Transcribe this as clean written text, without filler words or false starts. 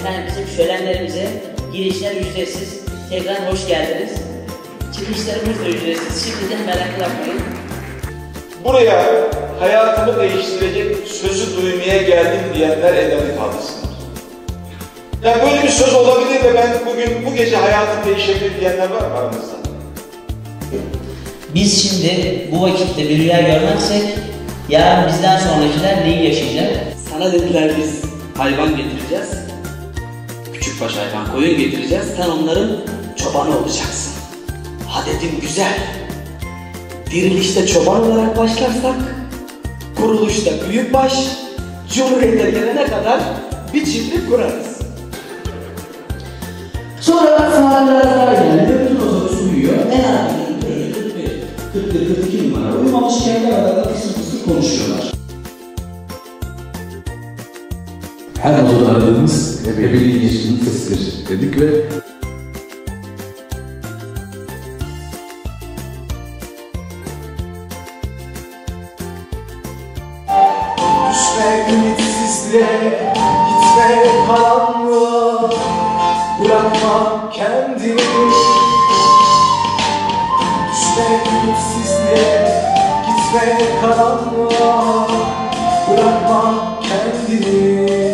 Efendim bizim şölenlerimize girişler ücretsiz. Tekrar hoş geldiniz. Çıkışlarımız da ücretsiz. Şimdiden merak yapmayın. Buraya hayatımı değiştirecek sözü duymaya geldim diyenler ellerini kaldırsınlar. Yani böyle bir söz olabilir de ben bugün bu gece hayatım değişebilir diyenler var mı aramızda? Biz şimdi bu vakitte bir rüya görmezsek yarın bizden sonrakiler neyi yaşayacak? Sana dediler biz hayvan getireceğiz. Küçükbaş hayvan, koyun getireceğiz. Sen onların çobanı olacaksın. Ha dedim güzel. Dirilişte çoban olarak başlarsak, kuruluşta büyükbaş, Cumhuriyet'e gelene kadar bir çiftlik kurarız. Sonra saat biraz daha geldi. Bütün otobüs uyuyor. En arkasında 41-42 numara uyumamış kendi aralarında fısır fısır konuşuyorlar. Her odada aradığımız ebeveyni geçtiğinin sesidir dedik ve Düşme ümitsizliğe, gitme karanlığa, bırakma kendini. Düşme ümitsizliğe, gitme karanlığa, bırakma kendini.